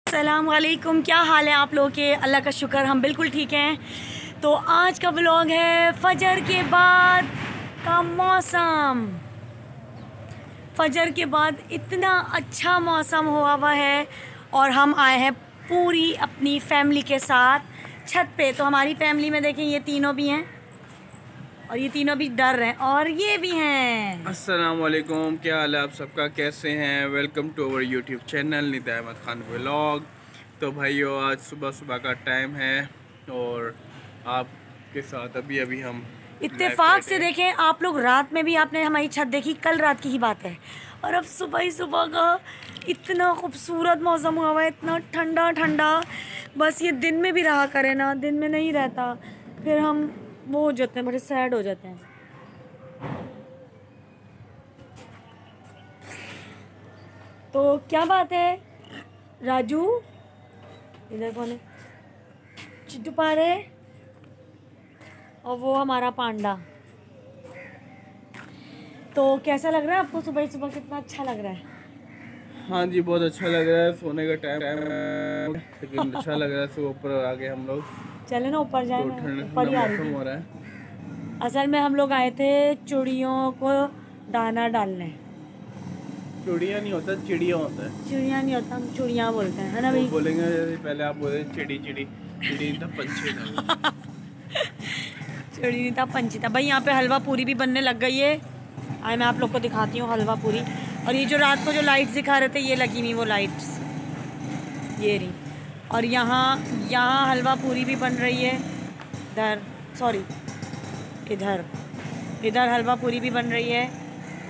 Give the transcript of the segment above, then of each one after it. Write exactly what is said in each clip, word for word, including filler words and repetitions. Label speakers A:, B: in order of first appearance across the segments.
A: अस्सलाम वालेकुम, क्या हाल है आप लोगों के? अल्लाह का शुक्र हम बिल्कुल ठीक हैं। तो आज का व्लॉग है फजर के बाद का मौसम। फजर के बाद इतना अच्छा मौसम हुआ हुआ है और हम आए हैं पूरी अपनी फैमिली के साथ छत पे। तो हमारी फैमिली में देखें ये तीनों भी हैं और ये तीनों भी डर रहे हैं और ये भी हैं।
B: अस्सलाम वालेकुम, क्या हाल है आप सबका, कैसे हैं? Welcome to our YouTube channel Nida Ahmad Khan vlog. तो भाइयों, आज सुबह सुबह का टाइम है और आपके साथ अभी अभी हम
A: इत्तेफाक से देखें आप लोग, रात में भी आपने हमारी छत देखी, कल रात की ही बात है। और अब सुबह ही सुबह का इतना खूबसूरत मौसम हुआ हुआ है, इतना ठंडा ठंडा। बस ये दिन में भी रहा करे ना, दिन में नहीं रहता फिर हम वो हो जाते हैं, बड़े सैड हो जाते हैं। तो क्या बात है राजू, इधर कौन है? चिट्टू पारे और वो हमारा पांडा। तो कैसा लग रहा है आपको सुबह सुबह? कितना अच्छा लग रहा है?
B: हाँ जी, बहुत अच्छा लग रहा है। सोने का टाइम टाइम लेकिन अच्छा लग रहा है। सुबह ऊपर आ गए हम लोग,
A: चले ना ऊपर जाए,
B: तो
A: ना
B: ठंडा
A: ऊपर ही आ रही
B: मौसम
A: थी।
B: हो रहा है।
A: असल में हम लोग आए थे चिड़ियों को दाना डालने।
B: चिड़िया नहीं होता, चिड़िया होता है।
A: चिड़िया नहीं होता, हम चिड़िया बोलते हैं, है ना
B: वो
A: भाई?
B: बोलेंगे जैसे पहले आप बोले चिड़ी चिड़ी चिड़ी था, पंछी था।
A: चिड़ी नहीं था, पंछी था। भाई यहाँ पे हलवा पूरी भी बनने लग गई है। आए मैं आप लोग को दिखाती हूँ हलवा पूरी। और ये जो रात को जो लाइट्स दिखा रहे थे, ये लगी हुई वो लाइट्स, ये रही। और यहाँ यहाँ हलवा पूरी भी बन रही है। इधर सॉरी इधर इधर हलवा पूरी भी बन रही है।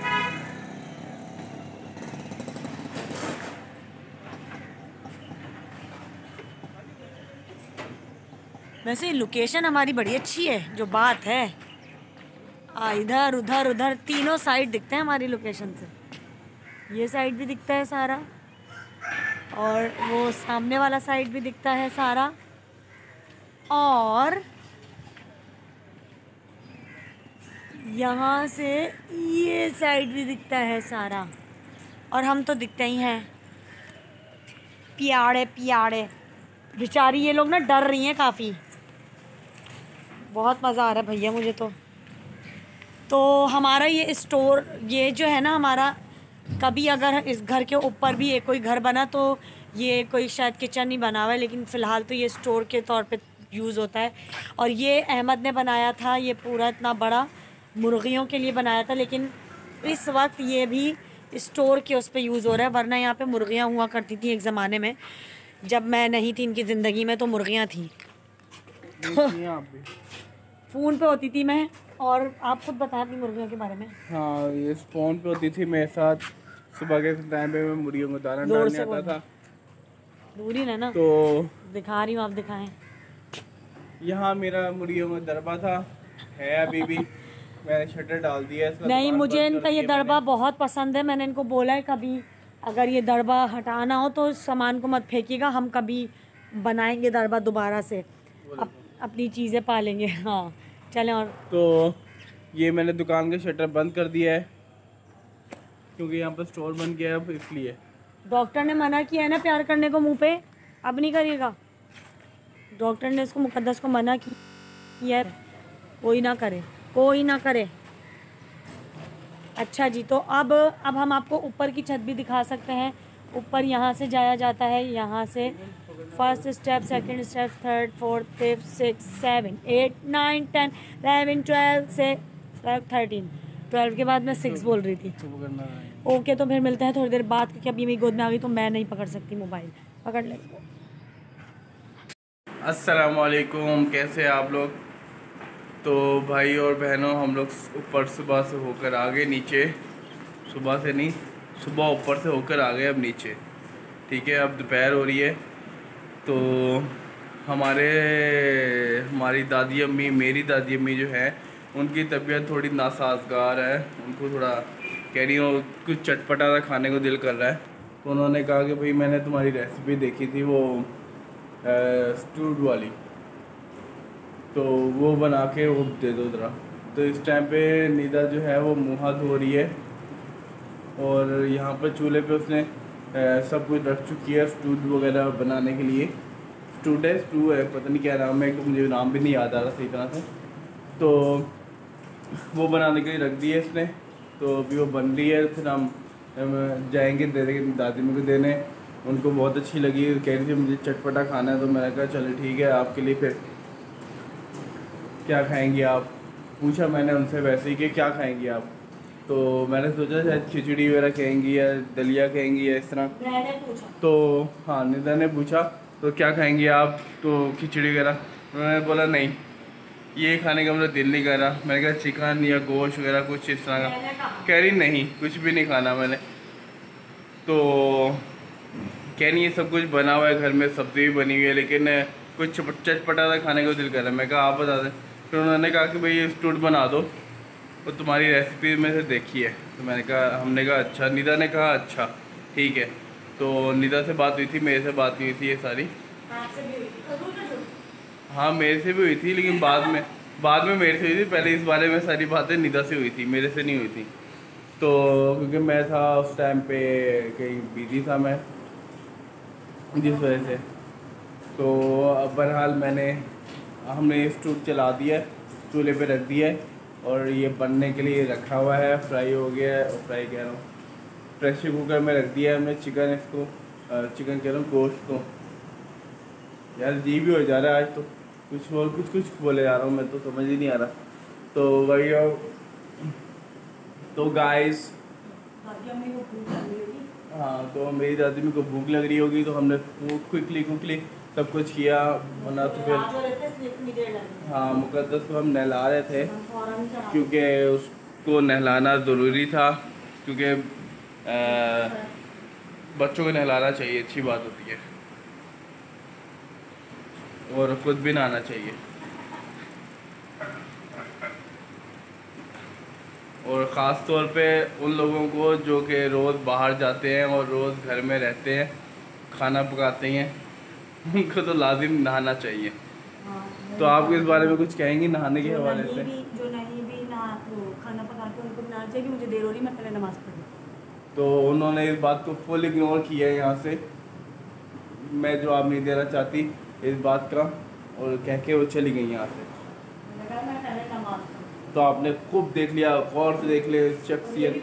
A: वैसे लोकेशन हमारी बड़ी अच्छी है, जो बात है। आ इधर उधर उधर तीनों साइड दिखते हैं हमारी लोकेशन से। ये साइड भी दिखता है सारा और वो सामने वाला साइड भी दिखता है सारा, और यहाँ से ये साइड भी दिखता है सारा। और हम तो दिखते ही हैं प्यारे प्यारे। बेचारी ये लोग ना डर रही हैं काफ़ी। बहुत मज़ा आ रहा है भैया मुझे तो। तो हमारा ये स्टोर, ये जो है ना हमारा, कभी अगर इस घर के ऊपर भी एक कोई घर बना तो ये कोई शायद किचन ही बना हुआ है, लेकिन फ़िलहाल तो ये स्टोर के तौर पे यूज़ होता है। और ये अहमद ने बनाया था, ये पूरा इतना बड़ा मुर्गियों के लिए बनाया था, लेकिन इस वक्त ये भी स्टोर के उस पर यूज़ हो रहा है। वरना यहाँ पे मुर्गियाँ हुआ करती थी एक ज़माने में, जब मैं नहीं थी इनकी ज़िंदगी में, तो मुर्गियाँ थी। तो फ़ोन पे होती थी मैं, और आप खुद बताएं अपनी मुर्गियों के बारे में।
B: हाँ, ये फ़ोन पे होती थी मेरे साथ। सुबह के टाइम पे मैं मुर्गियों को दाना डालने आता था।
A: दूरी ना ना
B: तो
A: दिखा रही हूँ, आप दिखाएं।
B: यहाँ मेरा मुर्गियों में दरबा था, है अभी भी। मैंने शटर डाल दिया इसका।
A: नहीं, मुझे इनका ये दरबा बहुत पसंद है। मैंने इनको बोला है कभी अगर ये दरबा हटाना हो तो सामान को मत फेंकिएगा, हम कभी बनाएंगे दरबा दोबारा से, अप, अपनी चीज़ें पालेंगे। हाँ चलें। और
B: तो ये मैंने दुकान का शटर बंद कर दिया है क्योंकि यहाँ पर स्टोर बन गया है अब, इसलिए।
A: डॉक्टर ने मना किया है ना प्यार करने को मुंह पे, अब नहीं करिएगा। डॉक्टर ने इसको, मुकद्दस को मना किया है, कोई ना करे, कोई ना करे। अच्छा जी, तो अब अब हम आपको ऊपर की छत भी दिखा सकते हैं। ऊपर यहाँ से जाया जाता है, यहाँ से first step, second step, third, fourth, fifth, six, seven, eight, nine, ten, eleven, twelve से थर्टीन। ट्वेल्व के बाद मैं सिक्स बोल रही थी। ओके, तो फिर मिलते हैं थोड़ी देर बाद, क्योंकि अभी मेरी गोद में आ गई तो मैं नहीं पकड़ सकती मोबाइल। पकड़ ले।
B: अस्सलाम वालेकुम, कैसे हैं आप लोग? तो भाई और बहनों, हम लोग ऊपर सुबह से होकर आ गए नीचे। सुबह से नहीं, सुबह ऊपर से होकर आ गए अब नीचे। ठीक है, अब दोपहर हो रही है। तो हमारे हमारी दादी अम्मी, मेरी दादी अम्मी जो है, उनकी तबीयत थोड़ी नासाजगार है। उनको थोड़ा कह रही हूँ कुछ चटपटा सा खाने को दिल कर रहा है। तो उन्होंने कहा कि भाई मैंने तुम्हारी रेसिपी देखी थी वो स्टूड वाली, तो वो बना के वो दे दो ज़रा। तो इस टाइम पे निदा जो है वो मुँह हाथ धो रही है और यहाँ पर चूल्हे पे उसने सब कुछ रख चुकी है स्टू वगैरह बनाने के लिए। स्टूड है स्टू है पता नहीं क्या नाम है, तो मुझे नाम भी नहीं याद आ रहा सही तरह से। तो वो बनाने के लिए रख दी है इसने, तो अभी वो बन रही है। फिर हम जाएंगे दे देंगे दादी माँ को देने। उनको बहुत अच्छी लगी, कह रही थी मुझे चटपटा खाना है, तो मैंने कहा चलो ठीक है आपके लिए। फिर क्या खाएंगी आप, पूछा मैंने उनसे वैसे ही कि क्या खाएंगी आप, तो मैंने सोचा शायद खिचड़ी वगैरह कहेंगी या दलिया कहेंगी या इस तरह।
A: पूछा
B: तो हाँ निदा ने पूछा तो क्या खाएंगी आप, तो खिचड़ी वगैरह। उन्होंने बोला नहीं ये खाने का मेरा दिल नहीं कर रहा। मैंने कहा चिकन या गोश्त वगैरह कुछ इस तरह का। कह रही नहीं कुछ भी नहीं खाना मैंने। तो कह रही ये सब कुछ बना हुआ है घर में, सब्ज़ी भी बनी हुई है, लेकिन कुछ चटपटा सा खाने का दिल कर रहा है। मैं कहा आप बता दें। फिर उन्होंने कहा कि भाई ये स्टूड बना दो, और तुम्हारी रेसिपी में से देखी है। तो मैंने कहा हमने कहा अच्छा। निदा ने कहा अच्छा ठीक है। तो निदा से बात हुई थी, मेरे से बात नहीं हुई थी ये सारी। हाँ मेरे से भी हुई थी, लेकिन बाद में बाद में मेरे से हुई थी। पहले इस बारे में सारी बातें निदा से हुई थी, मेरे से नहीं हुई थी। तो क्योंकि मैं था उस टाइम पे कहीं बिजी था मैं, जिस वजह से। तो अब बहरहाल मैंने हमने स्टोव चला दिया, चूल्हे पे रख दिया है, और ये बनने के लिए रखा हुआ है। फ्राई हो गया है, और फ्राई कह रहा हूँ प्रेशर कुकर में रख दिया है हमने चिकन, इसको चिकन कह रहा हूँ गोश्त को। यार जी भी हो जा रहा है आज, तो कुछ और कुछ कुछ बोले जा रहा हूँ मैं, तो समझ ही नहीं आ रहा। तो वही तो गाइस हाँ, तो मेरी दादी में को भूख लग रही होगी, तो हमने क्विकली क्विकली सब कुछ किया। वरना तो फिर हाँ मुकद्दस को हम नहला रहे थे, क्योंकि उसको नहलाना ज़रूरी था, क्योंकि बच्चों को नहलाना चाहिए, अच्छी बात होती है, और खुद भी नहाना चाहिए। और ख़ास तौर पे उन लोगों को जो कि रोज़ बाहर जाते हैं और रोज़ घर में रहते हैं, खाना पकाते हैं, उनको तो लाजिम नहाना चाहिए। तो आप इस बारे में कुछ कहेंगी नहाने के हवाले से?
A: जो नहीं भी नहा तो खाना पका के उनको नहाना चाहिए। मुझे देर हो रही, मैं पहले नमाज़ पढ़ी।
B: तो उन्होंने इस बात को फुल इग्नोर किया है यहाँ से। मैं जवाब नहीं देना चाहती इस बात का, और कह के वो चली गई यहाँ से। तो आपने खूब देख लिया, गौर से देख लिया शख्सियत।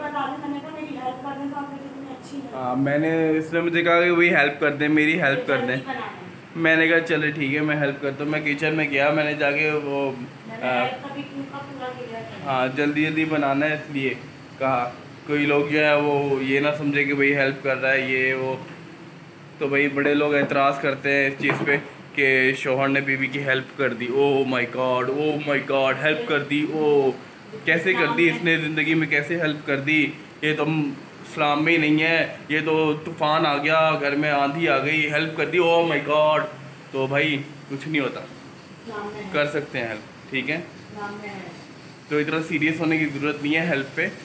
B: हाँ मैंने इसलिए मुझे कहा कि वही हेल्प कर दें, मेरी हेल्प कर दें। मैंने कहा चले ठीक है मैं हेल्प करता हूँ। मैं किचन में गया, मैंने जाके वो आ, हाँ जल्दी जल्दी बनाना है, इसलिए कहा कोई लोग जो है वो ये ना समझे कि भाई हेल्प कर रहा है ये वो। तो भाई बड़े लोग एतराज़ करते हैं इस चीज़ पे कि शौहर ने बीवी की हेल्प कर दी। Oh my god, oh my god, help कर दी। ओ कैसे कर दी इसने, ज़िंदगी में कैसे हेल्प कर दी, ये तो इस्लाम में ही नहीं है, ये तो तूफ़ान आ गया घर में, आंधी आ गई, हेल्प कर दी। Oh my God. तो भाई कुछ नहीं होता, कर सकते हैं हेल्प, ठीक है। तो इतना सीरियस होने की ज़रूरत नहीं है हेल्प पे।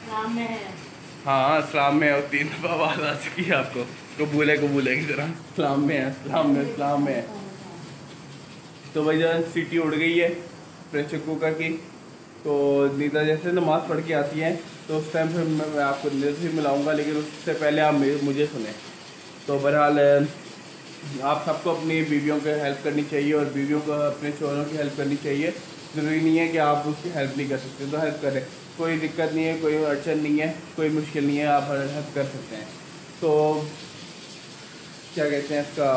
B: हाँ इस्लाम में है, तीन दफ़ा आवाज़ आ चुकी है आपको, कबूल है कबूल है की तरह। इस्लाम में है, इस्लाम में इस्लाम में है। तो भाई जब सीटी उड़ गई है प्रेशर कुकर की, तो नीता जैसे नमाज़ पढ़ के आती हैं, तो उस टाइम फिर मैं आपको नीता से मिलाऊंगा, लेकिन उससे पहले आप मुझे सुने। तो बहरहाल आप सबको अपनी बीवियों को हेल्प करनी चाहिए, और बीवियों को अपने शौहरों की हेल्प करनी चाहिए। ज़रूरी नहीं है कि आप उसकी हेल्प नहीं कर सकते, तो हेल्प करें, कोई दिक्कत नहीं है, कोई अड़चन नहीं है, कोई मुश्किल नहीं है, आप हेल्प कर सकते हैं। तो क्या कहते हैं इसका,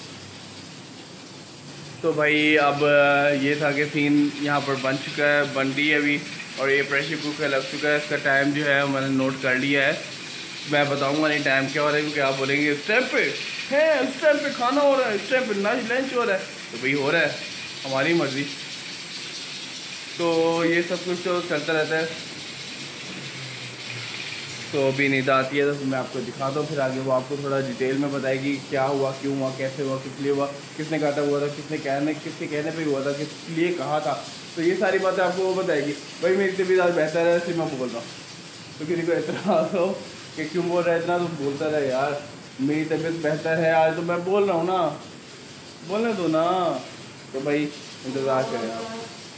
B: तो भाई अब ये था कि सीन यहाँ पर बन चुका है, बन रही है अभी, और ये प्रेशर कुकर लग चुका है। इसका टाइम जो है मैंने नोट कर लिया है, मैं बताऊँगा नहीं टाइम क्या हो रहा है, क्योंकि आप बोलेंगे इस टाइम पे है, इस टाइम पे खाना हो रहा है, इस टाइम पे लंच लंच हो रहा है, तो भाई हो रहा है, हमारी मर्ज़ी। तो ये सब कुछ तो चलता रहता है। तो अभी निदा आती है तो मैं आपको दिखाता हूँ, फिर आगे वो आपको थोड़ा डिटेल में बताएगी क्या हुआ, क्यों हुआ, कैसे हुआ, किस लिए हुआ, किसने कहा था हुआ था, किसने कहने किसके कहने पे हुआ था, किस लिए कहा था। तो ये सारी बातें आपको वो बताएगी। भाई मेरी तबीयत आज बेहतर है, इसलिए मैं बोल रहा हूँ। तो किसी को इतराज़ हो कि क्यों बोल रहा है इतना, तो बोलता रहे यार मेरी तबीयत बेहतर है आज, तो मैं बोल रहा हूँ ना, बोलने दो ना। तो भाई इंतज़ार करें आप।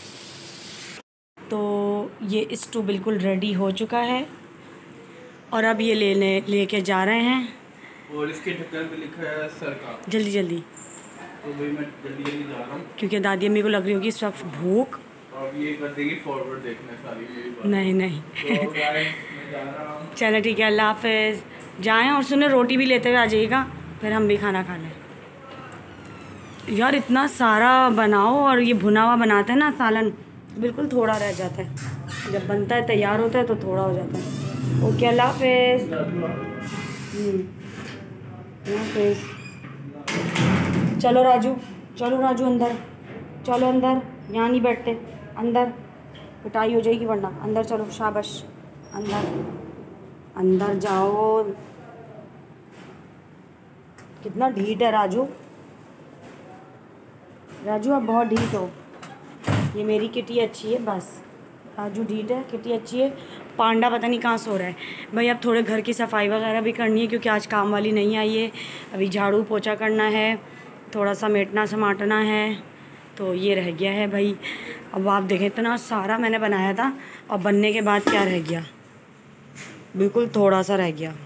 A: तो ये स्टू बिल्कुल रेडी हो चुका है, और अब ये लेने लेके जा रहे हैं
B: और इसके ढक्कन पे लिखा है सरकार।
A: जल्दी जल्दी,
B: तो भाई मैं जल्दी जल्दी जा रहा हूँ
A: क्योंकि दादी अम्मी को लग रही होगी सब भूख।
B: और ये कर देगी फॉरवर्ड देखने सारी यही बात।
A: नहीं नहीं
B: तो गाइस मैं जा रहा हूँ।
A: चलो ठीक है, अल्लाह हाफिज़। जाएं और सुने रोटी भी लेते हुए आ जाइएगा, फिर हम भी खाना खा लें। यार इतना सारा बनाओ और ये भुना हुआ बनाते हैं ना सालन, बिल्कुल थोड़ा रह जाता है। जब बनता है तैयार होता है तो थोड़ा हो जाता है। ओके अल्लाह हाफिज़। हाफिज़। चलो राजू, चलो राजू अंदर, चलो अंदर, यहाँ नहीं बैठते, अंदर पिटाई हो जाएगी वरना। अंदर चलो, शाबाश, अंदर अंदर जाओ। कितना ढीठ है राजू, राजू आप बहुत ढीठ हो। ये मेरी किटी अच्छी है बस, राजू ढीठ है, किटी अच्छी है। पांडा पता नहीं कहाँ सो रहा है। भाई अब थोड़े घर की सफाई वगैरह भी करनी है क्योंकि आज काम वाली नहीं आई है। अभी झाड़ू पोछा करना है, थोड़ा सा मेटना समाटना है, तो ये रह गया है भाई। अब आप देखें इतना सारा मैंने बनाया था और बनने के बाद क्या रह गया, बिल्कुल थोड़ा सा रह गया।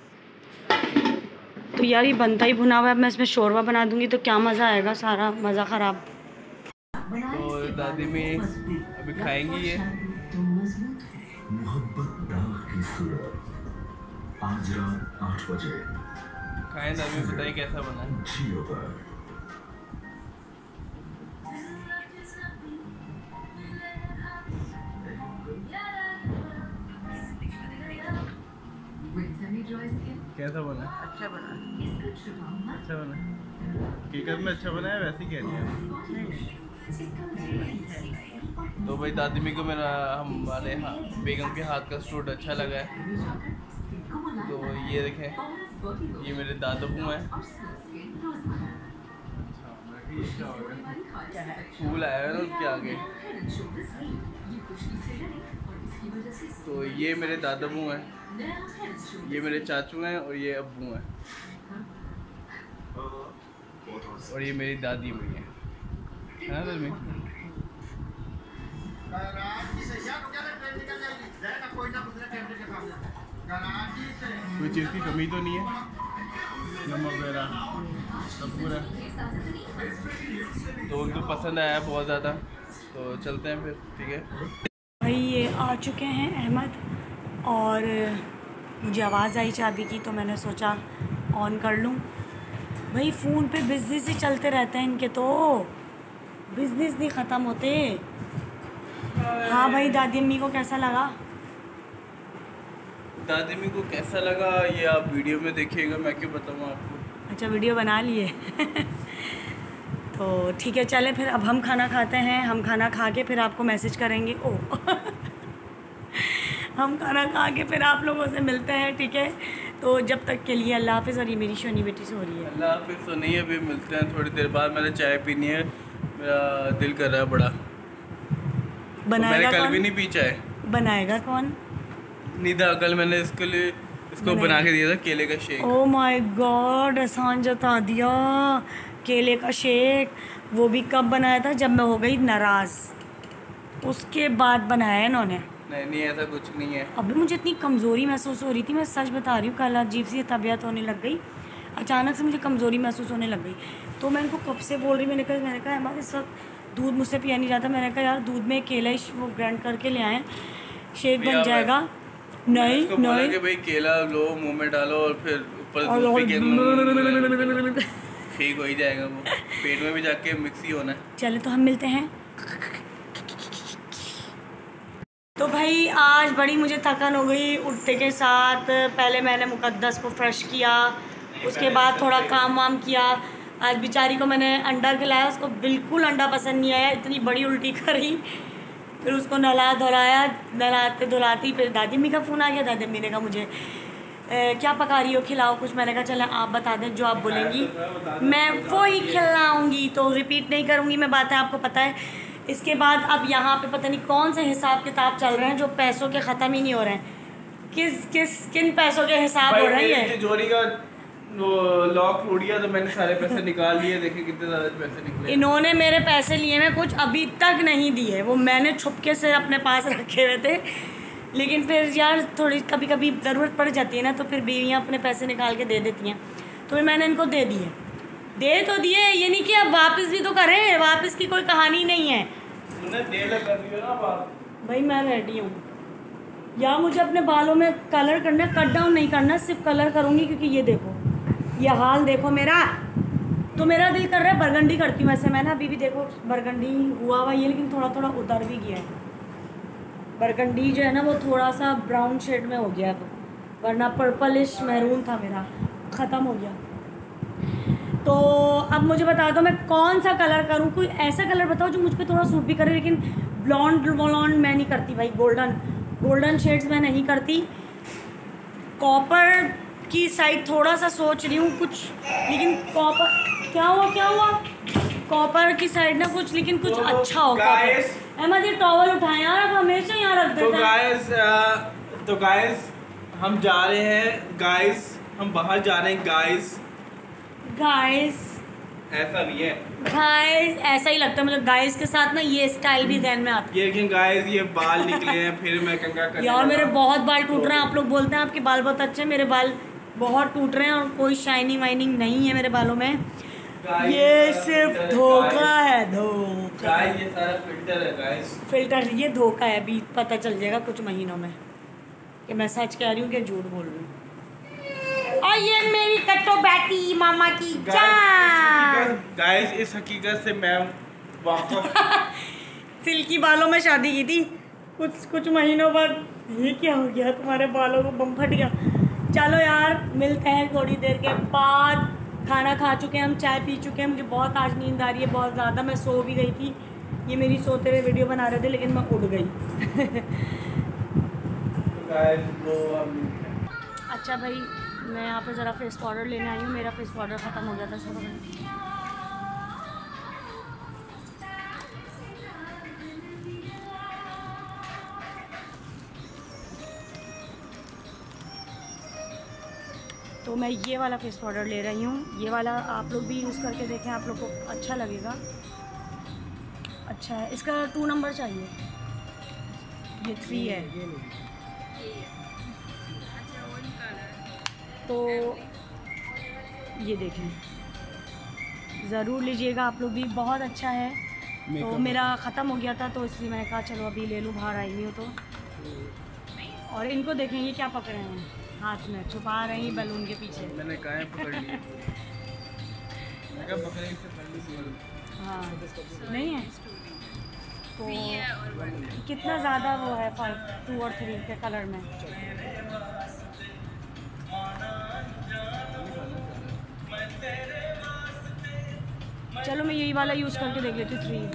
A: तो यार ये बनता ही भुना हुआ है। अब मैं इसमें शोरबा बना दूंगी तो क्या मज़ा आएगा, सारा मज़ा ख़राब।
B: तो दादी में अभी खाएंगी ये आज रात आठ बजे। खाएं दादी, बताइए कैसा बना है। कैसा बना?
A: अच्छा बना,
B: अच्छा बना। हकीकत में अच्छा बना है, वैसे ही कह रही है। तो भाई दादी को मेरा हमारे बेगम के हाथ का सूट अच्छा लगा है। तो ये देखें, ये मेरे दादू हैं। फूल आया है ना उनके आगे। तो ये मेरे दादू हैं, ये मेरे चाचू हैं और ये अब्बू हैं और ये मेरी दादी भी है, है ना दादी? कोई चीज़ की कमी तो नहीं है, नमक वगैरह सब पूरा। तो उनको पसंद आया बहुत ज़्यादा, तो चलते हैं फिर, ठीक है
A: भाई। ये आ चुके हैं अहमद और मुझे आवाज़ आई चाबी की तो मैंने सोचा ऑन कर लूँ। भाई फ़ोन पे बिजनेस ही चलते रहते हैं इनके, तो बिजनेस नहीं ख़त्म होते। हाँ भाई, दादी अम्मी को कैसा लगा?
B: दादी अम्मी को कैसा लगा ये आप वीडियो में देखिएगा, मैं क्यों बताऊँ आपको। अच्छा
A: वीडियो बना लिए तो ठीक है, चले फिर अब हम खाना खाते हैं। हम खाना खा के फिर आपको मैसेज करेंगे। ओ हम खाना खा के फिर आप लोगों से मिलते हैं, ठीक है? तो जब तक के लिए अल्लाह हाफिज़। और ये मेरी शोनी बेटी से हो रही है।
B: अल्लाह हाफिज़। तो नहीं, अभी मिलते हैं थोड़ी देर बाद। मैंने चाय पीनी है, मेरा दिल कर रहा है बड़ा।
A: बनाएगा
B: मैंने कल
A: कौन?
B: भी नहीं पी चाय।
A: बनाएगा कौन?
B: निदा, कल मैंने इसके लिए इसको बना के दिया था केले का शेक।
A: ओह माय गॉड, आसान जता दिया। केले का शेक वो भी कब बनाया था? जब मैं हो गई नाराज़, उसके बाद बनाया इन्होंने।
B: नहीं नहीं, ऐसा कुछ नहीं है।
A: अभी मुझे इतनी कमज़ोरी महसूस हो रही थी, मैं सच बता रही हूँ। कल अजीब सी तबीयत होने लग गई, अचानक से मुझे कमज़ोरी महसूस होने लग गई। तो मैं इनको कब से बोल रही, मैंने कहा मैंने कहा हमारे सब दूध मुझसे पिया नहीं जाता। मैंने कहा यार दूध में केला ही वो ग्राइंड करके ले आएँ, शेक बन जाएगा। नहीं नहीं
B: कि भाई केला लो, मुंह में डालो और फिर ऊपर दूध पी के ठीक हो ही जाएगा, वो पेट में भी जाके मिक्स ही होना है।
A: चले तो हम मिलते हैं। तो भाई आज बड़ी मुझे थकान हो गई उठते के साथ। पहले मैंने मुकद्दस को फ्रेश किया, उसके बाद थोड़ा काम वाम किया। आज बेचारी को मैंने अंडा खिलाया, उसको बिल्कुल अंडा पसंद नहीं आया, इतनी बड़ी उल्टी करी। फिर उसको नला धुलाया, नलाते धुलाती फिर दादी अम्मी का फ़ोन आ गया। दादी अम्मी ने कहा मुझे ए, क्या पका रही हो, खिलाओ कुछ। मैंने कहा चले आप बता दें, जो आप बोलेंगी मैं वो ही खिलाऊँगी, तो रिपीट नहीं करूँगी मैं बातें, आपको पता है। इसके बाद अब यहाँ पे पता नहीं कौन से हिसाब किताब चल रहे हैं जो पैसों के ख़त्म ही नहीं हो रहे हैं। किस किस किन पैसों के हिसाब हो रही है।
B: तिजोरी का वो लॉक टूट गया तो मैंने सारे पैसे निकाल लिए, देखिए कितने ज़्यादा पैसे निकले।
A: इन्होंने मेरे पैसे लिए, मैं कुछ अभी तक नहीं दिए, वो मैंने छुपके से अपने पास रखे हुए थे। लेकिन फिर यार थोड़ी कभी कभी ज़रूरत पड़ जाती है ना, तो फिर बीवियाँ अपने पैसे निकाल के दे देती हैं, तो फिर मैंने इनको दे दिए। दे तो दिए, ये नहीं कि अब वापस भी तो करें, वापस की कोई कहानी नहीं है। भाई मैं रेडी हूँ यार, मुझे अपने बालों में कलर करना, कट डाउन नहीं करना, सिर्फ कलर करूँगी, क्योंकि ये देखो, ये हाल देखो मेरा। तो मेरा दिल कर रहा है बरगंडी करती हूँ। वैसे मैं ना अभी भी देखो बरगंडी हुआ हुआ ये, लेकिन थोड़ा थोड़ा उतर भी गया है। बरगंडी जो है ना वो थोड़ा सा ब्राउन शेड में हो गया अब, वरना पर्पलिश मैरून था मेरा, ख़त्म हो गया। तो अब मुझे बता दो मैं कौन सा कलर करूँ, कोई ऐसा कलर बताओ जो मुझ पर थोड़ा सूट भी करे। लेकिन ब्लॉन्ड ब्लॉन्ड मैं नहीं करती भाई, गोल्डन गोल्डन शेड्स मैं नहीं करती। कॉपर की साइड थोड़ा सा सोच रही हूँ कुछ, लेकिन कॉपर क्या हुआ क्या हुआ कॉपर की साइड ना कुछ, लेकिन कुछ तो अच्छा हो। अहमद ये टॉवल उठाए यार, अब हमेशा यहाँ रख देते हैं। तो
B: गाइस तो गाइस हम जा रहे हैं गाइस, हम बाहर जा रहे हैं गाइस।
A: गाइस
B: ऐसा नहीं है
A: गाइस, ऐसा ही लगता है मुझे। गाइस के साथ ना ये स्टाइल भी ध्यान में आता है।
B: ये लेकिन गाइस ये बाल निकले हैं, फिर मैं कंगा कर
A: यार मेरे बहुत बाल टूट रहे हैं। आप लोग बोलते हैं आपके बाल बहुत अच्छे हैं, मेरे बाल बहुत टूट रहे हैं और कोई शाइनिंग वाइनिंग नहीं है मेरे बालों में। ये सिर्फ धोखा है, धोखा।
B: गाइस ये सारा फिल्टर है गाइस,
A: फिल्टर ये धोखा है। अभी पता चल जाएगा कुछ महीनों में कि मैं सच कह रही हूँ कि झूठ बोल रही हूँ। और ये मेरी कट्टो बैठी मामा की जान।
B: गाइस इस हकीकत से मैं वाकफ
A: सिल्की बालों में शादी की थी, कुछ कुछ महीनों बाद ये क्या हो गया, तुम्हारे बालों को बम फट गया। चलो यार मिलते हैं थोड़ी देर के बाद। खाना खा चुके हैं हम, चाय पी चुके हैं। मुझे बहुत आज नींद आ रही है, बहुत ज़्यादा। मैं सो भी गई थी, ये मेरी सोते हुए वीडियो बना रहे थे, लेकिन मैं उठ गई। अच्छा भाई मैं यहाँ पे ज़रा फेस पाउडर लेने आई हूँ, मेरा फेस पाउडर ख़त्म हो गया था सब। तो मैं ये वाला फेस पाउडर ले रही हूँ। ये वाला आप लोग भी यूज़ करके देखें, आप लोग को अच्छा लगेगा। अच्छा है, इसका टू नंबर चाहिए, ये थ्री है। तो ये देखें, ज़रूर लीजिएगा आप लोग भी, बहुत अच्छा है। तो मेरा ख़त्म हो गया था, तो इसलिए मैंने कहा चलो अभी ले लूँ, बाहर आई हुई हूँ तो। और इनको देखेंगे क्या पकड़े हैं हाथ में, छुपा रही बैलून के पीछे।
B: मैंने कहा है पकड़ लिया। मैं कहा पकड़े इससे पहले।
A: हाँ नहीं है तो कितना ज़्यादा वो है, फाइव टू और थ्री के कलर में। चलो मैं यही वाला यूज़ करके देख लेती हूँ। थ्री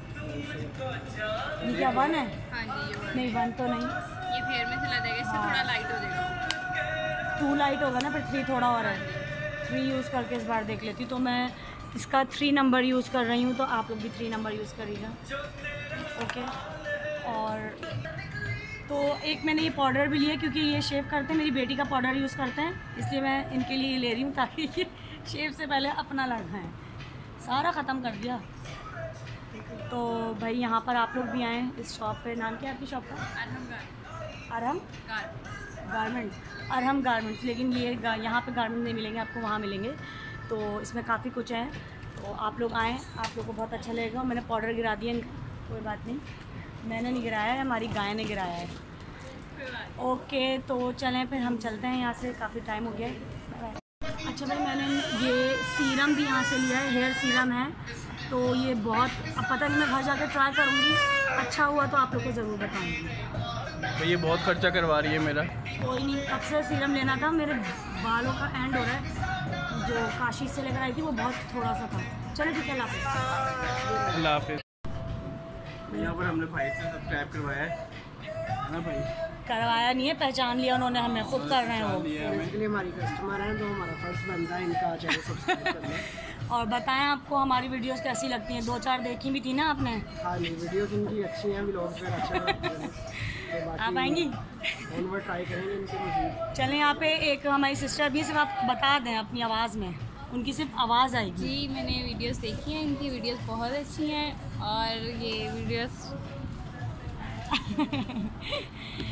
A: ये क्या वन है?
C: हाँ जी ये
A: नहीं वन तो नहीं,
C: ये फेयर में चला जाएगा, इससे थोड़ा लाइट हो जाएगा।
A: टू लाइट होगा ना, फिर थ्री थोड़ा और है। थ्री यूज़ करके इस बार देख लेती हूँ। तो मैं इसका थ्री नंबर यूज़ कर रही हूँ, तो आप लोग भी थ्री नंबर यूज़ करिएगा, ओके। और तो एक मैंने ये पाउडर भी लिया, क्योंकि ये शेव करते हैं, मेरी बेटी का पाउडर यूज़ करते हैं, इसलिए मैं इनके लिए ले रही हूँ, ताकि ये शेव से पहले अपना लगाएं। सारा ख़त्म कर दिया। तो भाई यहाँ पर आप लोग भी आएँ इस शॉप पे। नाम क्या है आपकी शॉप का? Arham garment, Arham garments. लेकिन ये यहाँ पे गारमेंट नहीं मिलेंगे आपको, वहाँ मिलेंगे। तो इसमें काफ़ी कुछ है, तो आप लोग आएँ, आप लोग को बहुत अच्छा लगेगा। मैंने पाउडर गिरा दिया, कोई बात नहीं, मैंने नहीं गिराया है, हमारी गाय ने गिराया है। ओके तो चलें फिर हम चलते हैं यहाँ से, काफ़ी टाइम हो गया है। अच्छा भाई मैंने ये सीरम भी यहाँ से लिया है, हेयर सीरम है। तो ये बहुत, अब पता नहीं, मैं घर जाकर ट्राई करूँगी, अच्छा हुआ तो आप लोग को ज़रूर बताऊँगी।
B: तो ये बहुत खर्चा करवा रही है मेरा।
A: कोई नहीं, कब से सीरम लेना था, मेरे बालों का एंड हो रहा है। जो काशी से लेकर आई थी वो बहुत थोड़ा सा था। चलो ठीक है, अल्लाह हाफ़िज़।
B: अल्लाह हाफ़िज़। यहाँ पर हमने भाई से सब्सक्राइब करवाया है ना भाई?
A: करवाया नहीं है, पहचान लिया उन्होंने हमें, खुद कर रहे हैं वो।
D: बेसिकली हमारी कस्टमर हैं, तो हमारा फर्ज बनता है इनका चैनल सब्सक्राइब करना।
A: और बताएं आपको हमारी वीडियोस कैसी लगती हैं? दो चार देखी भी थी ना आपने?
D: हाँ जी, वीडियोस इनकी अच्छी हैं, व्लॉग्स में अच्छा लगता है। तो बाकी
A: आप आएंगी?
D: और ट्राई करेंगे इनके मज़ीद।
A: चलें, यहाँ पे एक हमारी सिस्टर भी, सिर्फ आप बता दें अपनी आवाज़ में, उनकी सिर्फ आवाज़ आएगी।
C: जी मैंने वीडियोस देखी हैं, इनकी वीडियोस बहुत अच्छी हैं, और ये वीडियोस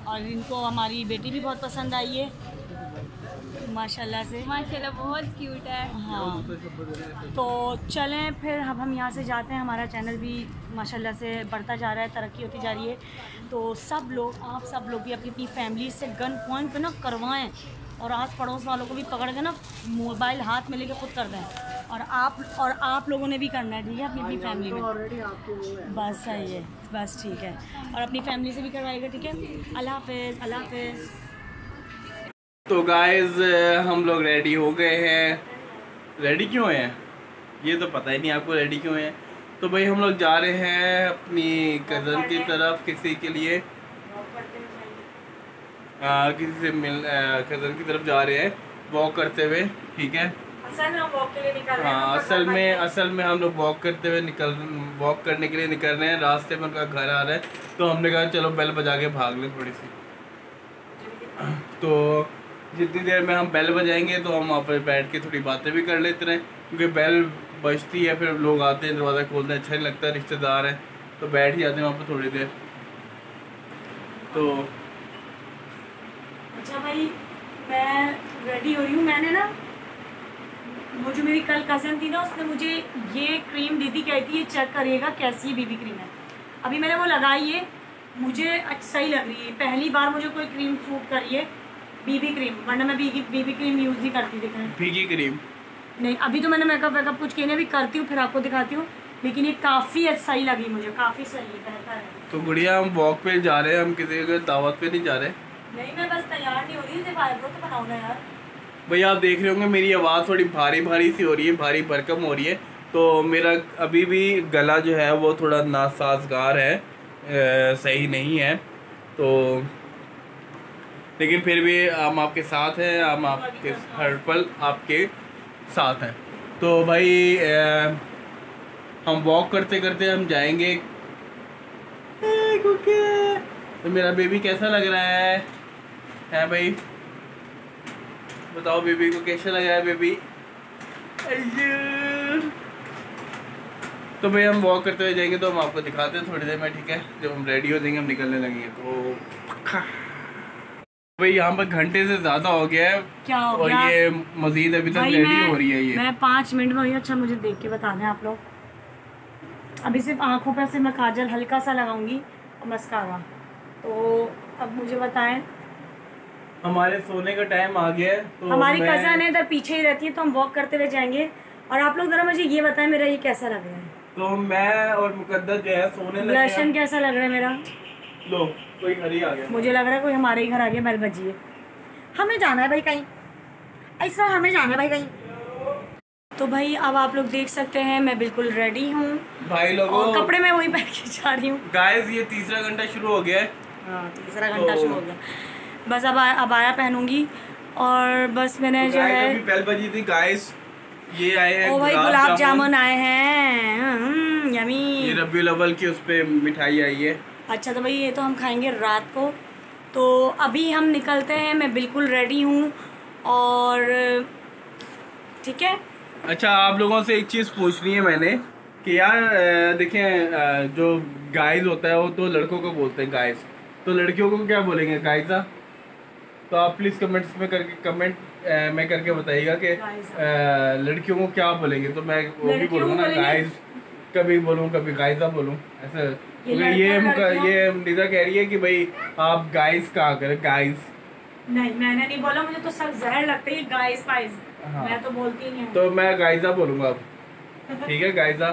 A: और इनको हमारी बेटी भी बहुत पसंद आई है माशाल्लाह से।
C: माशाल्लाह बहुत क्यूट है।
A: हाँ, तो चलें फिर अब हम यहाँ से जाते हैं। हमारा चैनल भी माशाल्लाह से बढ़ता जा रहा है, तरक्की होती जा रही है। तो सब लोग, आप सब लोग भी अपनी अपनी फैमिली से गन पॉइंट पे ना करवाएं और आस पड़ोस वालों को भी पकड़ के ना मोबाइल हाथ में लेके खुद कर दें। और आप और आप लोगों ने भी करना है, ठीक है, अपनी अपनी फैमिली में।
D: ऑलरेडी आपके वो है।
A: बस सही है, बस ठीक है। और अपनी फैमिली से भी करवाएगा, ठीक है। अल्लाह हाफ़िज़, अल्लाह हाफ़िज़।
B: तो गाइस हम लोग रेडी हो गए हैं। रेडी क्यों हैं ये तो पता ही नहीं आपको, रेडी क्यों हैं। तो भाई हम लोग जा रहे हैं अपनी कज़न की तरफ, किसी के लिए आ, किसी से मिल कज़न की तरफ जा रहे हैं वॉक करते हुए, ठीक है।
A: असल में हम वॉक के लिए निकल रहे हैं।
B: हाँ, असल में असल में हम लोग वॉक करते हुए निकल वॉक करने के लिए निकल रहे हैं। रास्ते में उनका घर आ रहा है तो हमने कहा चलो बेल बजा के भाग लें थोड़ी सी। तो जितनी देर में हम बेल बजाएंगे तो हम वहाँ पर बैठ के थोड़ी बातें भी कर लेते हैं, क्योंकि बेल बजती है फिर लोग आते हैं, दरवाज़ा खोलते हैं, अच्छा नहीं लगता, रिश्तेदार हैं तो बैठ ही जाते हैं वहाँ पर थोड़ी देर। तो
A: अच्छा भाई, मैं रेडी हो रही हूँ। मैंने ना वो जो मेरी कल कज़न थी ना, उसने मुझे ये क्रीम दी थी, कहती है चेक करिएगा कैसी बीबी क्रीम है। अभी मैंने वो लगाई है, मुझे सही लग रही है। पहली बार मुझे कोई क्रीम सूट करी है बीबी क्रीम, वरना मैं बीबी बीबी क्रीम यूज़ नहीं करती। दिखा
B: भीगी क्रीम
A: नहीं, अभी तो मैंने मेकअप वेकअप कुछ किए नहीं, अभी करती हूँ फिर आपको दिखाती हूँ। लेकिन ये काफ़ी सही लगी मुझे, काफ़ी सही है, बेहतर है।
B: तो गुड़िया हम वॉक पे जा रहे हैं, हम किसी के दावत पे नहीं जा रहे।
A: नहीं, मैं बस तैयार नहीं हो रही, सिर्फ आईब्रो तो बनाऊँ ना यार।
B: भैया आप देख रहे होंगे मेरी आवाज़ थोड़ी भारी भारी सी हो रही है, भारी भरकम हो रही है। तो मेरा अभी भी गला जो है वो थोड़ा नासाजगार है, ए, सही नहीं है। तो लेकिन फिर भी हम आपके साथ हैं, हम आपके हर पल आपके साथ हैं। तो भाई ए, हम वॉक करते करते हम जाएंगे। तो मेरा बेबी कैसा लग रहा है है भाई, बताओ बेबी को कैसा लग रहा है बेबी। तो भाई हम वॉक करते हुए जाएंगे तो हम आपको दिखाते हैं थोड़ी देर में, ठीक है। जब हम रेडी हो जाएंगे हम निकलने लगेंगे। तो भाई यहाँ पर घंटे से ज़्यादा हो गया है,
A: क्या हो
B: और
A: गया?
B: ये मजीद अभी तक रेडी हो रही है ये।
A: मैं पाँच मिनट में हुई। अच्छा मुझे देख के बता दें आप लोग। अभी सिर्फ आँखों पर से मैं काजल हल्का सा लगाऊंगी और मस्कारा। तो अब मुझे बताएं,
B: हमारे सोने का टाइम आ गया है। तो
A: हमारी
B: मैं...
A: कज़न है इधर पीछे ही रहती है, तो हम वॉक करते हुए जाएंगे। और आप लोग ज़रा मुझे ये बताएं मेरा ये कैसा लग रहा है।
B: तो मैं और मुकद्दस जो है सोने लगे।
A: ब्लशन कैसा लग रहा है मेरा?
B: लो कोई घर ही आ गया।
A: मुझे लग रहा है कोई हमारे ही घर आ गया, बेल बजी है। हमें जाना है भाई कहीं, ऐसा हमें जाना है भाई कहीं। तो भाई अब आप लोग देख सकते हैं मैं बिल्कुल रेडी हूँ
B: भाई लोगों,
A: और कपड़े मैं वही पहन के जा रही हूँ।
B: गाइस ये तीसरा घंटा शुरू हो गया है।
A: हाँ, तीसरा घंटा शुरू हो गया। बस अब अब आया पहनूंगी और बस मैंने
B: तो
A: जो है
B: अभी बेल बजी थी गाइस, ये आए हैं
A: ओ भाई गुलाब जामुन आए हैं, यमी।
B: ये रबीउल अव्वल की उस पे मिठाई आई है।
A: अच्छा तो भाई ये तो हम खाएंगे रात को। तो अभी हम निकलते हैं, मैं बिल्कुल रेडी हूँ और ठीक है।
B: अच्छा आप लोगों से एक चीज़ पूछनी है मैंने कि यार देखें, जो गाइस होता है वो तो लड़कों को बोलते हैं गाइस, तो लड़कियों को क्या बोलेंगे गाइसा? तो आप प्लीज़ कमेंट्स में करके कमेंट में करके बताइएगा कि लड़कियों को क्या बोलेंगे। तो मैं वो भी बोलूँगा ना गाइस, कभी बोलूँ कभी गाइसा बोलूँ ऐसे।
A: ये
B: ये ये निदा कह रही है कि भाई आप गाइस कहा करें, गाइस
A: नहीं मैंने नहीं बोला, मुझे तो सब जहर लगता है गाइस पाइस।
B: हाँ।
A: मैं तो बोलती नहीं हूँ।
B: तो मैं गाइसा बोलूँगा अब, ठीक है गाइसा।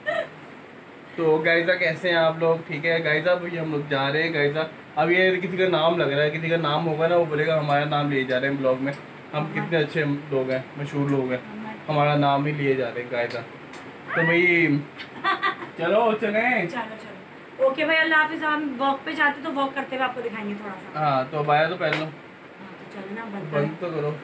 B: तो गाइसा कैसे हैं आप लोग? ठीक है गाइसा, भाई हम लोग जा रहे हैं गाइसा। अब ये किसी का नाम लग रहा है, किसी का नाम होगा ना वो बोलेगा हमारा नाम लिए जा रहे हैं ब्लॉग में, हम कितने अच्छे लोग हैं, मशहूर लोग हैं, हमारा नाम ही लिए जा रहे हैं गाइसा। तो भाई चलो चलें।
A: चलो चलो ओके भाई, अल्लाह हाफिज़। हम वॉक पे जाते तो वॉक करते हुए आपको दिखाएंगे थोड़ा सा।
B: हाँ तो बाया तो पहन लो।
A: हाँ तो चलो ना, बंद
B: बंद तो करो।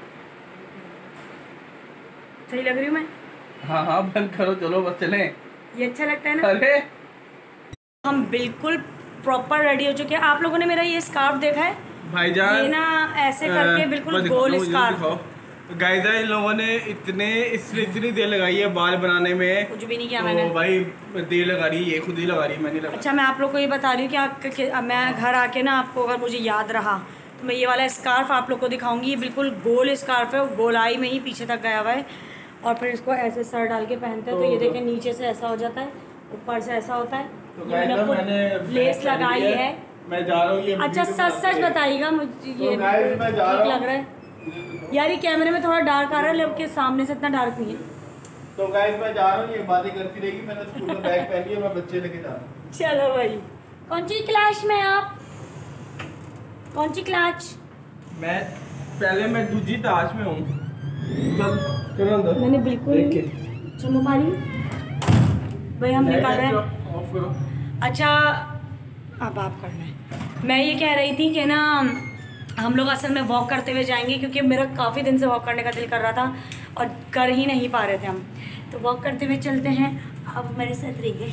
A: सही लग रही हूँ मैं?
B: हाँ हाँ बंद करो, चलो बस चलें।
A: ये अच्छा लगता है ना?
B: अरे
A: हम बिल्कुल प्रॉपर रेडी हो चुके हैं। आप लोगों ने मेरा ये स्कार्फ देखा है
B: भाईजान?
A: ये ना ऐसे करके बिल्कुल गोल स्कार्फ।
B: गाइस इन लोगों ने इतने इसमें इतनी देर लगाई है बाल बनाने में,
A: कुछ भी नहीं किया
B: तो
A: मैंने
B: भाई देर लगा रही है, ये खुद ही लगा रही है, मैंने लगा।
A: अच्छा मैं आप लोग को ये बता रही हूँ कि, आप, कि मैं घर आके ना आपको अगर मुझे याद रहा तो मैं ये वाला स्कार्फ आप लोग को दिखाऊंगी। ये बिल्कुल गोल स्कार्फ है, गोलाई में ही पीछे तक गया हुआ है और फिर इसको ऐसे सर डाल के पहनते हैं तो, तो ये देखें नीचे से ऐसा हो जाता है, ऊपर से ऐसा होता है।
B: तो
A: ये मैंने खुद लेस लगाई है।
B: मैं जा रहा हूँ ये।
A: अच्छा सच सच बताइएगा मुझे ये
B: तो गाइस मैं जा रहा हूँ।
A: लग रहा है यार, ये कैमरे में थोड़ा डार्क आ रहा है लेकिन सामने से इतना डार्क नहीं है।
B: तो गाइस मैं जा रहा हूँ, ये बातें करती रहेगी। मैंने स्कूल में बैग पहन लिया, मैं बच्चे लेके जा रहा हूँ।
A: चलो भाई, कौन सी क्लास में आप? कौन सी क्लास?
B: मैं पहले मैं दूसरी ताश में हूँ। चलो अंदर।
A: मैंने बिल्कुल चलो मारी भाई, हम निकल रहे हैं।
B: ऑफ करो।
A: अच्छा अब आप करना है। मैं ये कह रही थी कि ना हम लोग असल में वॉक करते हुए जाएंगे क्योंकि मेरा काफ़ी दिन से वॉक करने का दिल कर रहा था और कर ही नहीं पा रहे थे हम, तो वॉक करते हुए चलते हैं। अब मेरे साथ रहिए।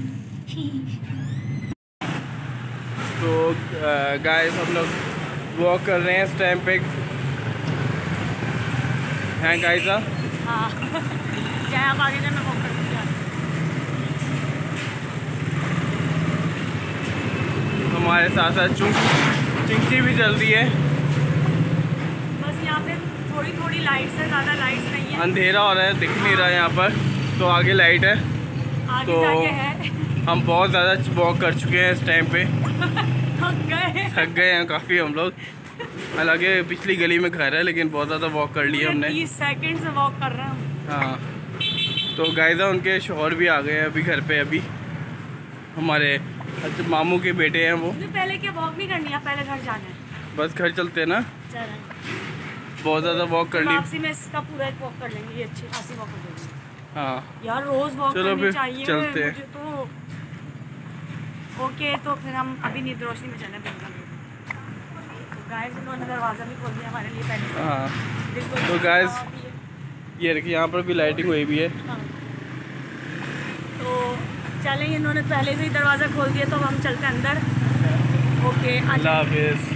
B: तो गाइस हम लोग वॉक कर रहे हैं इस टाइम पे हैं गाइस।
A: हाँ चाहे आप आगे जाए, मैं वॉक करती हूँ।
B: हमारे साथ साथ चुंग चिंकी भी चल रही है।
A: बस यहाँ पे थोड़ी थोड़ी लाइट्स है, ज़्यादा लाइट्स नहीं है,
B: अंधेरा हो रहा है, दिख नहीं रहा है यहाँ पर, तो आगे लाइट है।
A: आगे
B: तो
A: जाके है।
B: हम बहुत ज़्यादा वॉक कर चुके हैं इस टाइम पे,
A: थक गए
B: थक गए हैं काफ़ी हम लोग। हालांकि पिछली गली में घर है लेकिन बहुत ज़्यादा वॉक कर लिया हमने।
A: तीस सेकंड से वॉक कर रहे हैं।
B: हाँ तो गाइस उनके शौहर भी आ गए हैं अभी घर पे। अभी हमारे अच्छा मामू के बेटे हैं वो।
A: पहले क्या वॉक नहीं करनी है, पहले घर जाना है।
B: बस घर चलते हैं ना,
A: चल
B: बहुत ज़्यादा वॉक कर ली।
A: वापसी में इसका पूरा एक वॉक कर लेंगे, ये अच्छी खासी वॉक हो जाएगी।
B: हाँ
A: यार रोज वॉक
B: चलो
A: करनी
B: फिर
A: चाहिए
B: चलते हैं।
A: मुझे तो। ओके तो फिर हम अभी नींद रोशनी में चले बेंगल। तो गाइस इन्होंने दरवाज़ा भी खोल दिया हमारे लिए पहले से।
B: हाँ तो गाइस ये देखिए यहाँ पर भी लाइटिंग हुई भी है।
A: हाँ। तो चलें, इन्होंने पहले से ही दरवाज़ा खोल दिया तो हम चलते हैं अंदर। ओके
B: अल्लाह हाफिज़।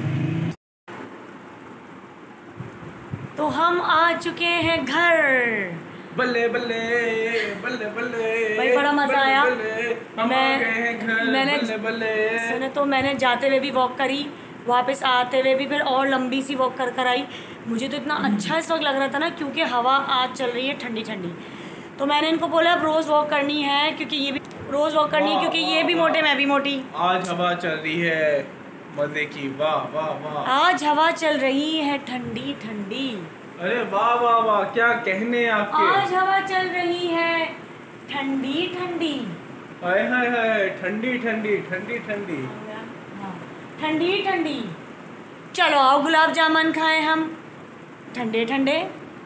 A: तो हम आ चुके हैं घर।
B: बल्ले बल्ले बल्ले बल्ले
A: भाई बड़ा मज़ा आया।
B: हम
A: मैं
B: आ गए हैं घर,
A: मैंने
B: बल्ले बल्ले।
A: सुने तो मैंने जाते हुए भी वॉक करी, वापस आते हुए भी फिर और लंबी सी वॉक कर कर आई। मुझे तो इतना अच्छा इस वक्त लग रहा था ना क्योंकि हवा आज चल रही है ठंडी ठंडी। तो मैंने इनको बोला अब रोज़ वॉक करनी है क्योंकि ये भी रोज़ वॉक करनी है क्योंकि ये भी मोटे मैं भी मोटी।
B: आज हवा चल रही है मज़े की, वाह वाह वाह।
A: आज हवा चल रही है ठंडी ठंडी।
B: अरे वाह वाह वाह, क्या कहने आपके।
A: आज हवा चल रही है ठंडी ठंडी।
B: हाय हाय हाय, ठंडी ठंडी ठंडी ठंडी
A: ठंडी ठंडी। चलो आओ गुलाब जामुन खाएं हम ठंडे ठंडे।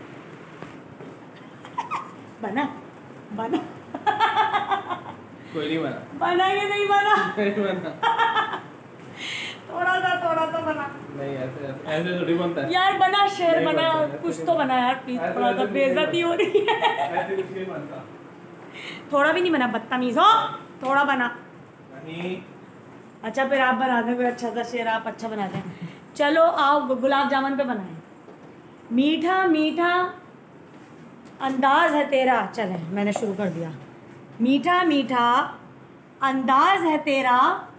A: बना बना
B: कोई नहीं बना,
A: बना ये नहीं बना।
B: नहीं बना।
A: थोड़ा सा थोड़ा तो बना।
B: नहीं ऐसे ऐसे ऐसे थोड़ी बनता है
A: यार बना शेर
B: नहीं
A: बना,
B: बनता,
A: कुछ
B: ऐसे
A: तो
B: नहीं
A: बना यार प्लीज।
B: ऐसे
A: थोड़ा सा
B: ऐसे
A: बेइज्जती हो रही है।
B: ऐसे कुछ नहीं बनता।
A: थोड़ा भी नहीं बना, बदतमीज हो। थोड़ा बना।
B: नहीं
A: अच्छा फिर आप बना दें कोई अच्छा सा शेर, आप अच्छा बना दें। चलो आओ गुलाब जामुन पे बनाएं। मीठा मीठा अंदाज है तेरा। चले मैंने शुरू कर दिया। मीठा मीठा अंदाज है तेरा,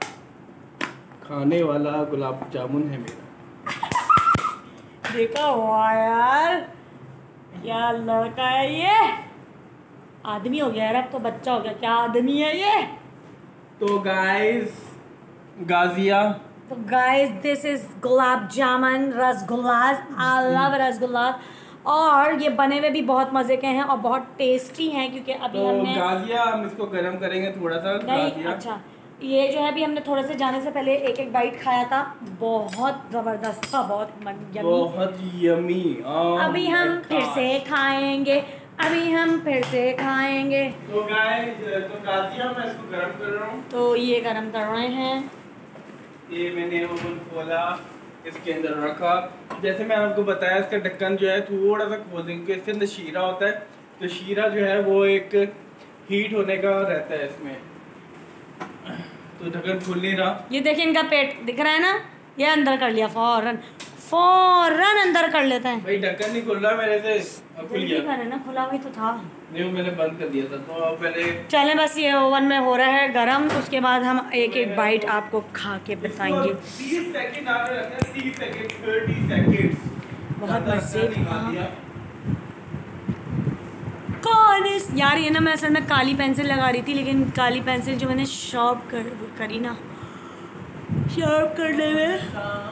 B: खाने वाला गुलाब जामुन है मेरा।
A: देखा हुआ यार, क्या लड़का है ये। आदमी हो गया यार, अब तो बच्चा हो गया। क्या आदमी है ये।
B: तो गाइस गाजिया,
A: तो guys this is gulab jamun rasgullas. I love rasgullas. और ये बने हुए भी बहुत मज़े के हैं और बहुत टेस्टी हैं क्योंकि अभी
B: तो
A: हमने
B: गाजिया हम इसको गर्म करेंगे थोड़ा सा।
A: नहीं
B: गाजिया
A: अच्छा ये जो है अभी हमने थोड़े से जाने से पहले एक एक बाइट खाया था, बहुत ज़बरदस्त था, बहुत मन यमी।
B: बहुत यमी।
A: अभी हम फिर से खाएंगे, अभी हम फिर से खाएंगे।
B: तो गाइस तो गाजिया मैं इसको गर्म कर रहा हूँ।
A: तो ये गरम कर रहे हैं।
B: ये मैंने ओवन खोला, इसके अंदर रखा। जैसे मैं आपको बताया इसका ढक्कन जो है थोड़ा सा खोल देंगे क्योंकि इसके अंदर शीरा होता है। तो शीरा जो है वो एक हीट होने का रहता है इसमें, तो ढक्कन खुल नहीं रहा।
A: ये देखिए इनका पेट दिख रहा है ना, ये अंदर कर लिया फौरन फौरन अंदर कर लेते हैं।
B: भाई ढक्कन नहीं खुल रहा मेरे से, अब खुल
A: जल्दी
B: गया।
A: करे ना, खुला भी तो था।
B: नहीं वो मैंने बंद कर दिया था, तो अब पहले
A: चलें बस ये ओवन में हो रहा है गरम, उसके बाद हम एक एक बाइट आपको खा के बताएंगे।
B: तीस सेकंड आपने रखना है, तीस सेकंड, तीस सेकंड।
A: बहुत मजे। कौन इस यार, ये ना मैं असल में काली पेंसिल लगा रही थी, लेकिन काली पेंसिल जो मैंने शार्प कर करी ना, शार्प करने में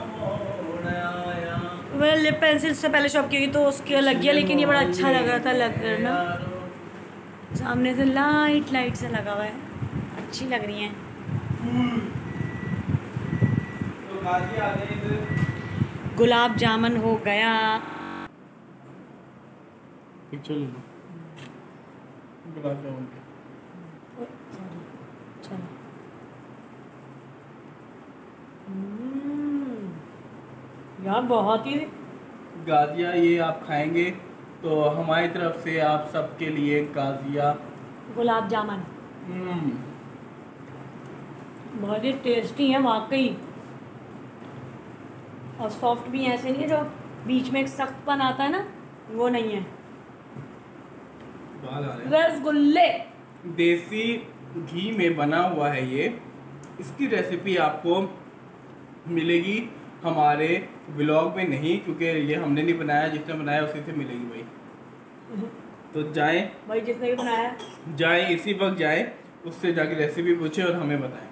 A: मैं लिप पेंसिल से पहले शार्प की तो उसके लग गया, लेकिन ये बड़ा अच्छा लग रहा था लग ना, सामने से लाइट लाइट से लगा हुआ है, अच्छी लग रही हैं। गुलाब जामुन हो गया।
B: चलो गुलाब जामुन
A: चलो यार बहुत ही
B: गाजिया ये आप खाएंगे तो हमारी तरफ से आप सबके लिए गाजिया
A: गुलाब जामुन
B: हम्म
A: बहुत ही टेस्टी है वाकई, और सॉफ्ट भी है, ऐसे नहीं है जो बीच में एक सख्तपन आता है ना, वो नहीं है।
B: बाल आ रहे हैं।
A: रसगुल्ले
B: देसी घी में बना हुआ है ये, इसकी रेसिपी आपको मिलेगी हमारे ब्लॉग में नहीं, क्योंकि ये हमने नहीं बनाया, जिसने बनाया उसी से मिलेगी भाई। तो जाएं
A: भाई जिसने भी बनाया
B: जाएं इसी वक्त जाएं, उससे जाके रेसिपी पूछें और हमें बताएं।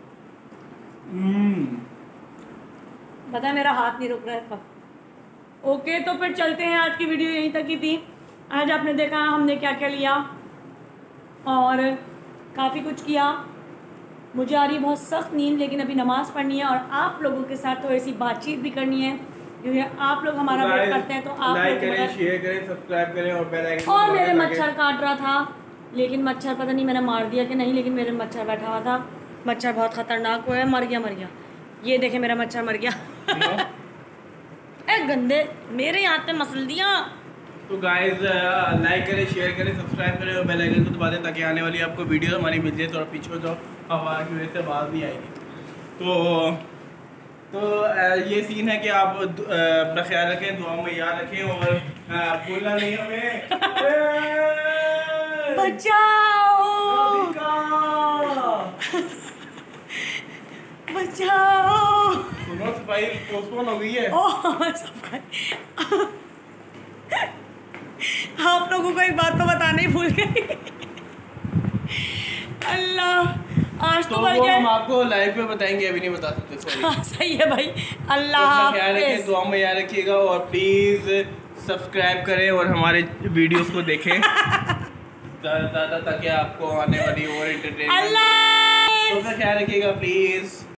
B: हम्म
A: पता है मेरा हाथ नहीं रुक रहा है कब। ओके तो फिर चलते हैं, आज की वीडियो यहीं तक की थी। आज आपने देखा हमने क्या क्या लिया और काफ़ी कुछ किया। मुझे आ रही है बहुत सख्त नींद, लेकिन अभी नमाज़ पढ़नी है और आप लोगों के साथ थोड़ी सी बातचीत भी करनी है, क्योंकि आप लोग हमारा वेट करते हैं। तो आप
B: लाइक
A: लोग
B: करें, शेयर करें, सब्सक्राइब करें और बेल आइकन
A: और मेरे मच्छर काट रहा था, लेकिन मच्छर पता नहीं मैंने मार दिया कि नहीं, लेकिन मेरे मच्छर बैठा हुआ था। मच्छर बहुत ख़तरनाक हुआ है, मर गया मर गया ये देखे मेरा मच्छर मर गया। ए गंदे मेरे हाथ पे मसल दिया।
B: तो गाइस लाइक करें, शेयर करें, सब्सक्राइब करें और बेल आइकन को दबा दें, ताकि आने वाली आपको वीडियो हमारी मिल जाए। थोड़ा पीछे हो जाओ, हवा की वजह से आवाज़ नहीं आएगी। तो तो ये सीन है कि आप अपना ख्याल रखें, दुआओं में याद रखें और भूलना नहीं हमें।
A: बचाओ बचाओ।
B: सुनो सफाई पोस्टपोन हो गई है।
A: ओह सफाई। आप लोगों को एक बात तो बताने ही भूल गई। अल्लाह आज तो,
B: तो
A: बढ़
B: वो
A: गया।
B: हम आपको लाइव में बताएंगे, अभी नहीं बता सकते। सॉरी।
A: हाँ, सही है भाई। अल्लाह
B: तो ख्याल रखें,
A: हाफिज़।
B: दुआ में याद रखिएगा और प्लीज़ सब्सक्राइब करें और हमारे वीडियोस को देखें ज़्यादा ज़्यादा, ताकि आपको आने वाली और एंटरटेनमेंट।
A: अल्लाह
B: तो अपना ख्याल रखिएगा प्लीज़।